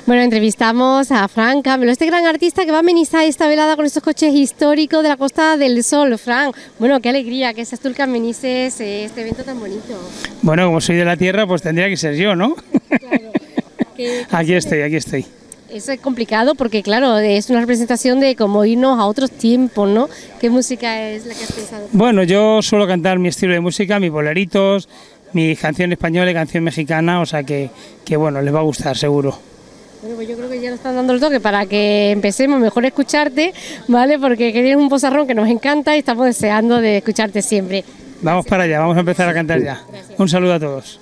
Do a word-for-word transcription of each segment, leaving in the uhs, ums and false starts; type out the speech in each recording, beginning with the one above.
Bueno, entrevistamos a Fran Campbell, este gran artista que va a amenizar esta velada con estos coches históricos de la Costa del Sol. Fran, bueno, qué alegría que seas tú el que amenices este evento tan bonito. Bueno, como soy de la tierra, pues tendría que ser yo, ¿no? Claro. ¿Qué, qué Aquí estoy, aquí estoy. Eso es complicado porque, claro, es una representación de cómo irnos a otros tiempos, ¿no? ¿Qué música es la que has pensado? Bueno, yo suelo cantar mi estilo de música, mis boleritos, mi canción española y canción mexicana, o sea que, que bueno, les va a gustar, seguro. Bueno, pues yo creo que ya nos están dando el toque para que empecemos mejor a escucharte, ¿vale? Porque tienes un vozarrón que nos encanta y estamos deseando de escucharte siempre. Vamos para allá, vamos a empezar a cantar ya. Gracias. Un saludo a todos.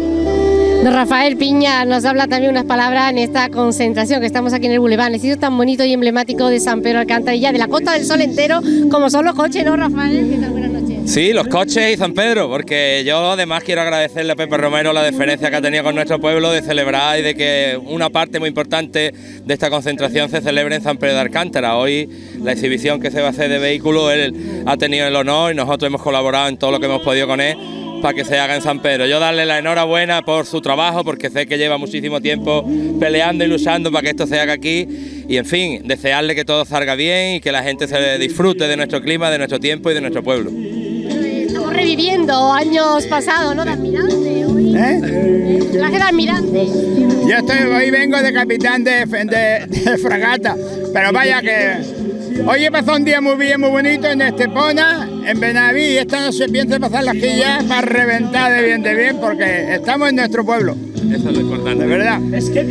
Don Rafael Piña nos habla también unas palabras en esta concentración que estamos aquí en el Boulevard, en el sitio tan bonito y emblemático de San Pedro Alcántara, de la Costa del Sol entero, como son los coches, ¿no, Rafael? ¿Qué tal? Buenas noches. Sí, los coches y San Pedro, porque yo además quiero agradecerle a Pepe Romero la deferencia que ha tenido con nuestro pueblo de celebrar y de que una parte muy importante de esta concentración se celebre en San Pedro de Alcántara. Hoy la exhibición que se va a hacer de vehículos, él ha tenido el honor y nosotros hemos colaborado en todo lo que hemos podido con él para que se haga en San Pedro. Yo darle la enhorabuena por su trabajo, porque sé que lleva muchísimo tiempo peleando y luchando para que esto se haga aquí, y en fin, desearle que todo salga bien y que la gente se disfrute de nuestro clima, de nuestro tiempo y de nuestro pueblo. Estamos reviviendo años pasados, ¿no? De admirante, hoy. ¿Eh? Traje de admirante. Yo estoy, hoy vengo de capitán de, de, de fragata, pero vaya que hoy he pasado un día muy bien, muy bonito en Estepona, en Benaví, y esta noche pienso pasar aquí ya para reventar de bien de bien, porque estamos en nuestro pueblo. Eso es lo importante, De verdad.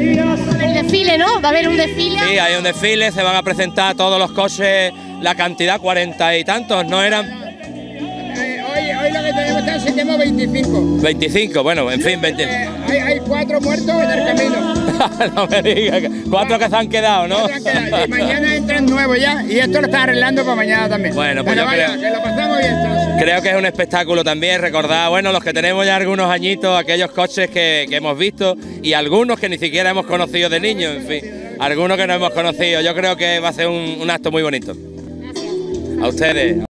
El desfile, ¿no? Va a haber un desfile. Sí, hay un desfile, se van a presentar todos los coches, la cantidad, cuarenta y tantos, ¿no eran? Eh, hoy, hoy lo que tenemos es que tenemos veinticinco. veinticinco, bueno, en fin, veinte. Eh, hay, hay cuatro muertos en el camino. No me digas, cuatro que se han quedado, ¿no? Cuatro han quedado, y mañana entran nuevos ya, y esto lo están arreglando para mañana también. Bueno, pues pero yo vaya, creo- que lo pasamos bien entonces. Creo que es un espectáculo también, recordar, bueno, los que tenemos ya algunos añitos, aquellos coches que, que hemos visto y algunos que ni siquiera hemos conocido de niños, en fin, algunos que no hemos conocido. Yo creo que va a ser un, un acto muy bonito. Gracias. A ustedes.